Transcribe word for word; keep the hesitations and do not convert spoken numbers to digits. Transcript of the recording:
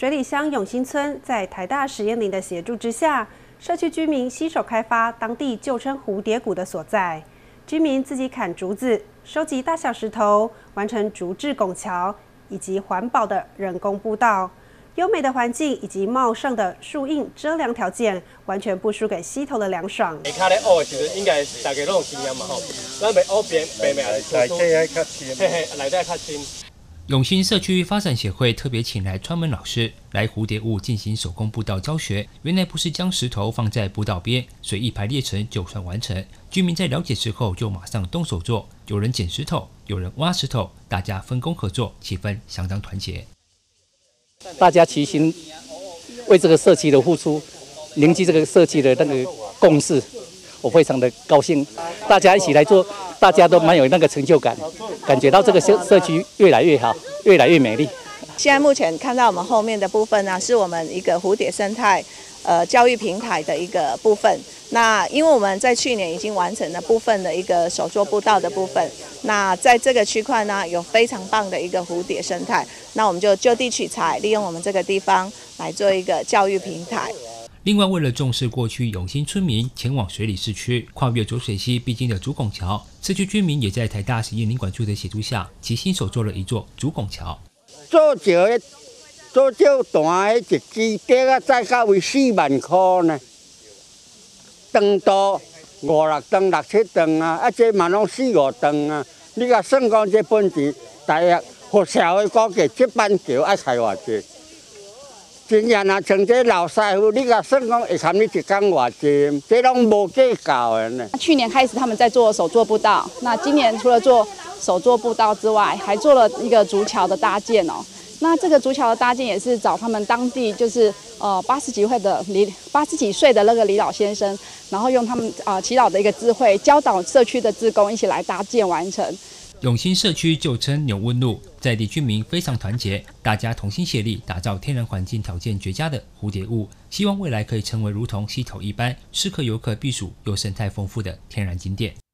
水里乡永兴村在台大实验林的协助之下，社区居民携手开发当地旧称蝴蝶谷的所在。居民自己砍竹子，收集大小石头，完成竹制拱桥以及环保的人工步道。优美的环境以及茂盛的树荫遮凉条件，完全不输给溪头的凉爽。 下骹咧乌的时阵，应该大家都有经验嘛吼，咱袂乌边边面也是内底还较深，嘿嘿，内底较深。 永兴社区发展协会特别请来川门老师来蝴蝶坞进行手工步道教学。原来不是将石头放在步道边随意排列成就算完成，居民在了解之后就马上动手做，有人捡石头，有人挖石头，大家分工合作，气氛相当团结。 大家齐心为这个社区的付出，凝聚这个社区的那个共识，我非常的高兴。大家一起来做。 大家都蛮有那个成就感，感觉到这个社社区越来越好，越来越美丽。 现在目前看到我们后面的部分呢，是我们一个蝴蝶生态呃教育平台的一个部分。那因为我们在去年已经完成了部分的一个手作步道的部分，那在这个区块呢，有非常棒的一个蝴蝶生态，那我们就就地取材，利用我们这个地方来做一个教育平台。 另外，为了重视过去永兴村民前往水里市区跨越浊水溪必经的竹拱桥，社区居民也在台大实验林管处的协助下，其亲手做了一座竹拱桥。 做桥的做少大的一支竹啊，再加为四万块呢，长度五六吨、六七吨啊，啊这嘛拢四五吨啊。你甲算讲这本钱，大约互社会估计这板桥爱开偌济？ 真正啊，像这老师傅，你甲算讲会砍你一天偌济，这拢无计较的呢。 去年开始他们在做手作步道，那今年除了做手作步道之外，还做了一个竹桥的搭建哦。那这个竹桥的搭建也是找他们当地就是呃八十几岁的李八十几岁的那个李老先生，然后用他们啊、呃、祈祷的一个智慧，教导社区的志工一起来搭建完成。 永兴社区旧称纽温路，在地居民非常团结，大家同心协力打造天然环境条件绝佳的蝴蝶坞，希望未来可以成为如同溪头一般适合游客避暑又生态丰富的天然景点。